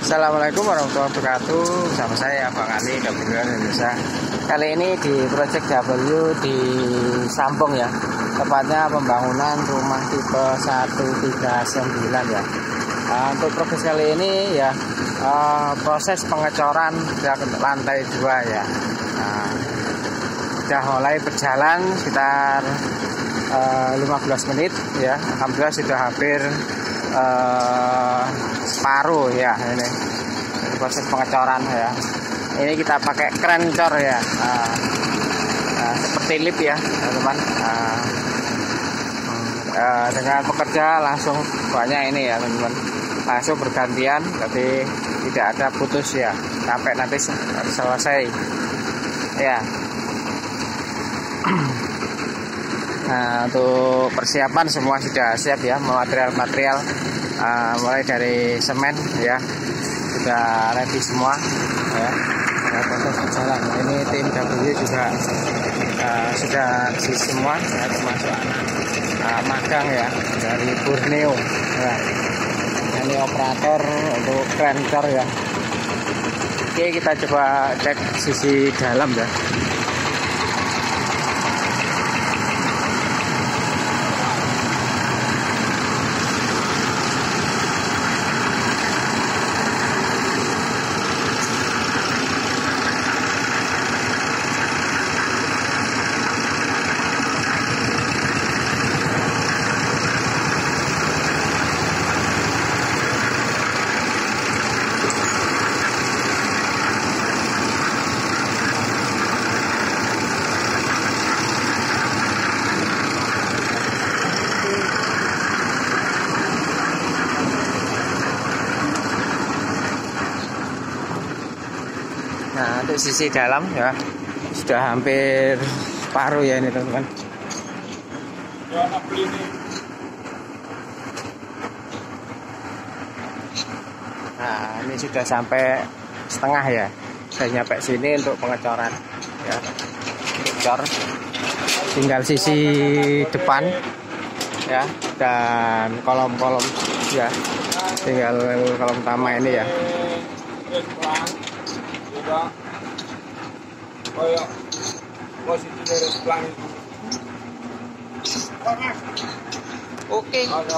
Assalamualaikum warahmatullahi wabarakatuh. Bersama saya Bang Ali dari Indonesia. Kali ini di Project W di Sampung ya. Tepatnya pembangunan rumah tipe 139 ya. Untuk proses kali ini ya proses pengecoran lantai 2 ya. Sudah mulai berjalan sekitar 15 menit ya. Alhamdulillah sudah hampir separuh ya. Ini proses pengecoran ya. Ini kita pakai kren cor ya, seperti lip ya teman-teman. Dengan pekerja langsung banyak ini ya teman-teman, langsung bergantian, tapi tidak ada putus ya sampai nanti selesai ya. Nah, untuk persiapan semua sudah siap ya, material-material mulai dari semen ya sudah ready semua ya. Proses berjalan. Ini tim W juga sudah isi semua ya, termasuk anak magang ya dari Borneo ya. Ini operator untuk krentor ya. Oke, kita coba cek sisi dalam ya. Nah, untuk sisi dalam ya sudah hampir separuh ya ini teman-teman. Nah, ini sudah sampai setengah ya. Sudah nyampe sini untuk pengecoran ya. Cor. Tinggal sisi depan ya, dan kolom-kolom ya. Tinggal kolom utama ini ya. Kayak posisi dari pelang itu. Oke.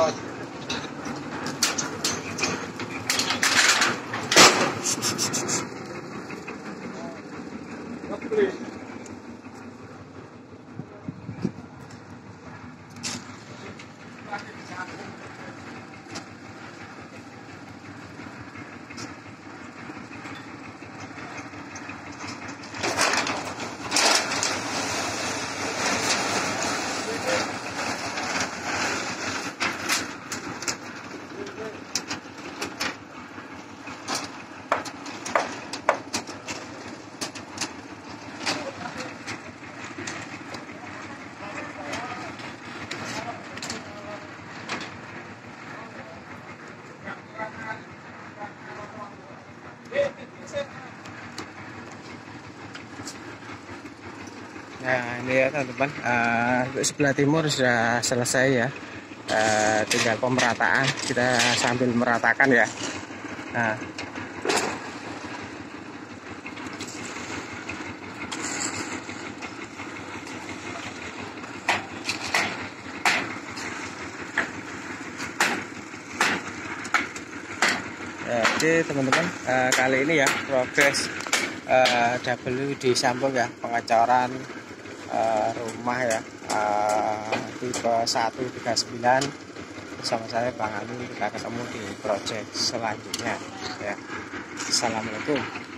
Nah, ini ya teman-teman, sebelah timur sudah selesai ya, tinggal pemerataan, kita sambil meratakan ya. Nah, oke teman-teman, kali ini ya progres W di Sampung ya, pengecoran rumah ya tipe 139 bersama saya Bang Ali. Kita ketemu di project selanjutnya ya. Assalamualaikum.